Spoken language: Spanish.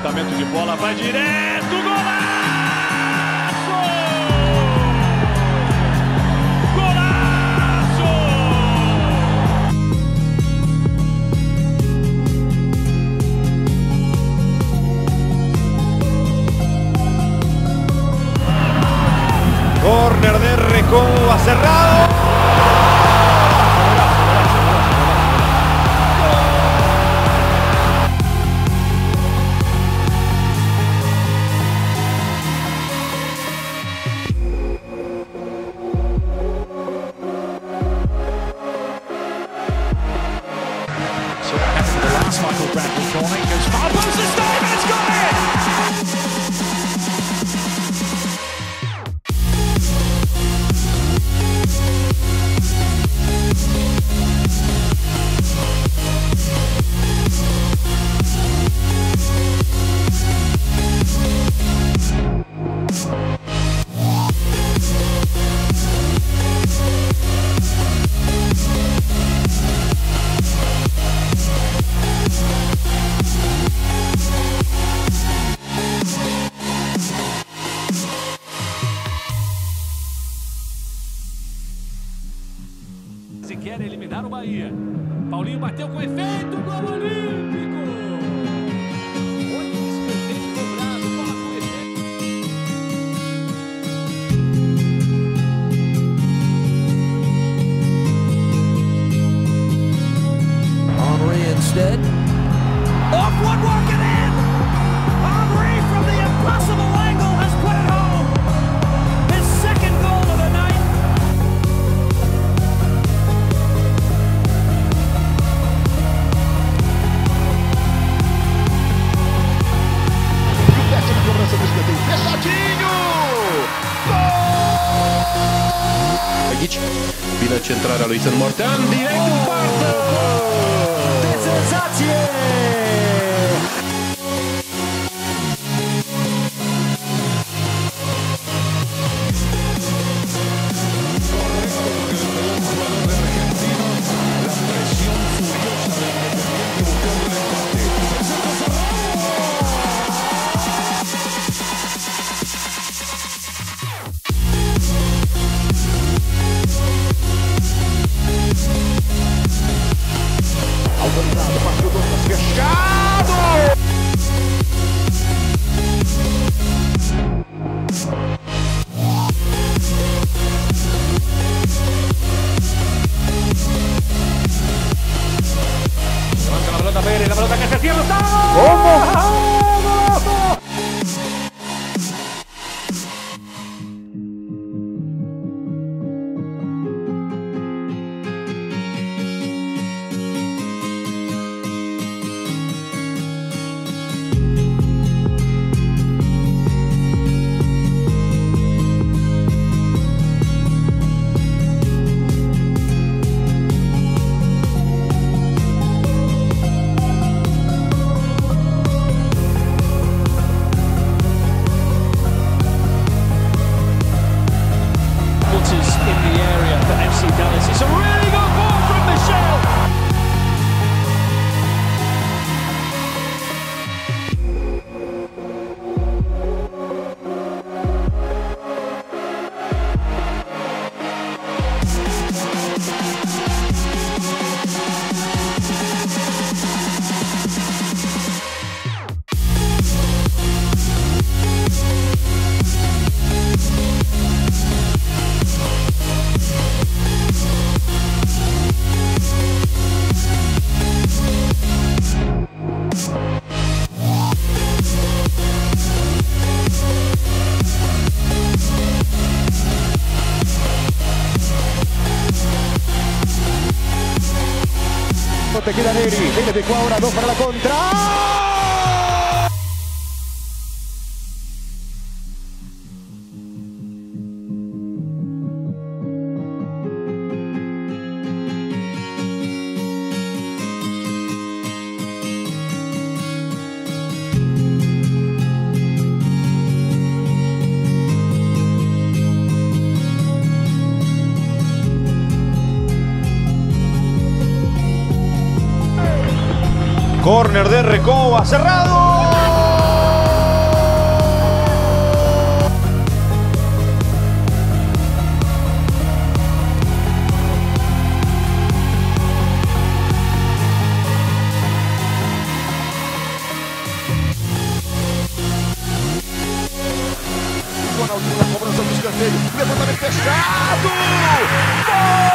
Levantamento de bola, vai direto, golaço! Golaço! Corner de Recoba, cerrado. Michael Bradley corner, goes far post the stone, it's got it! Se quer eliminar o Bahia. Paulinho bateu com efeito, gol olímpico! Olha esse efeito cobrado, bola com efeito. Henry instead. Off one, walking in! Henry from the impossible angle has put it home! His second goal of the night! Fechadinho! Bine centrarea lui San Mortean, direct în poartă! De senzație! Autorizado, partiu Douglas, fechado! Levanta la pelota Pérez, la pelota que se cierra, ¡está! ¿Cómo? In the area for FC Dallas. It's a really good ball from Michel. Te queda Neri, viene de Cuadra, 2 para la contra. Corner de Recoba, cerrado. Ronaldinho na cobrança do escanteio. Levantamento fechado. Gol!